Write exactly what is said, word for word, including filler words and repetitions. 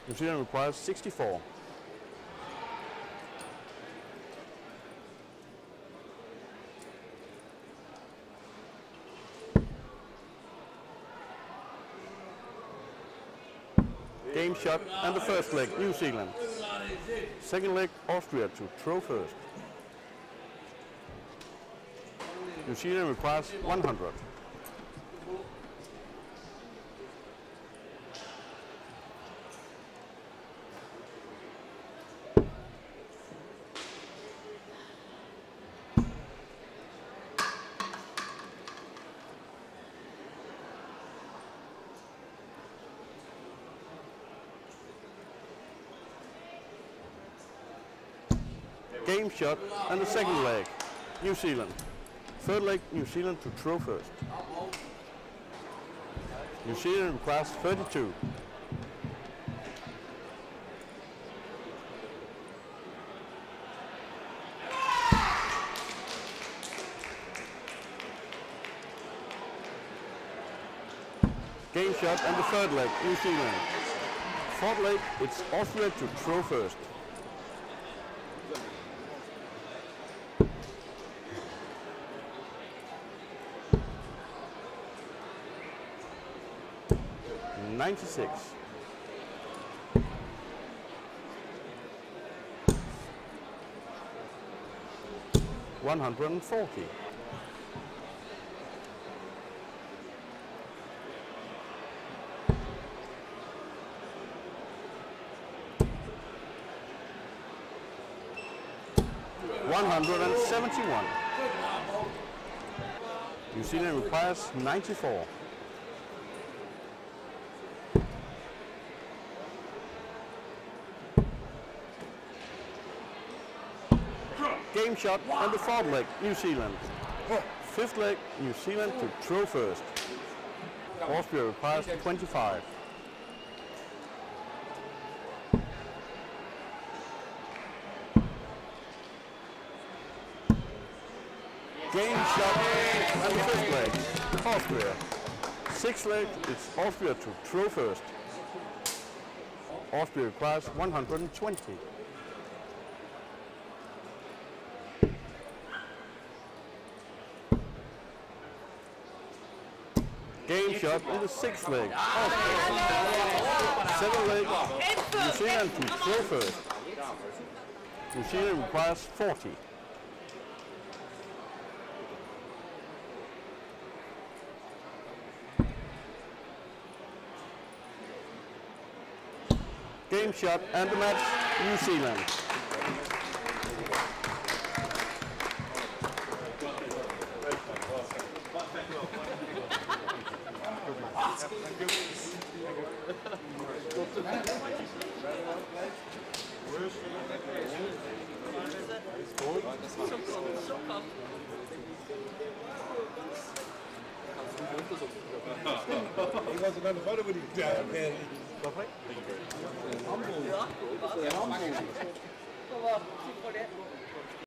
New Zealand requires sixty-four. Game shot and the first leg, New Zealand. Second leg, Austria to throw first. New Zealand requires one hundred. Game shot and the second leg, New Zealand. Third leg, New Zealand to throw first. New Zealand requires thirty-two. Game shot and the third leg, New Zealand. Fourth leg, it's Austria to throw first. ninety-six. one hundred forty. one hundred seventy-one. New Zealand requires ninety-four. Game shot and the fourth leg, New Zealand. Fifth leg, New Zealand to throw first. Austria requires twenty-five. Game shot and the fifth leg, Austria. Sixth leg, it's Austria to throw first. Austria requires one hundred twenty. Game shot in the sixth leg. Seventh leg, New Zealand to throw first. New Zealand requires forty. Game shot and the match, New Zealand. He wants another photo with you, man. Humble. Yeah, humble.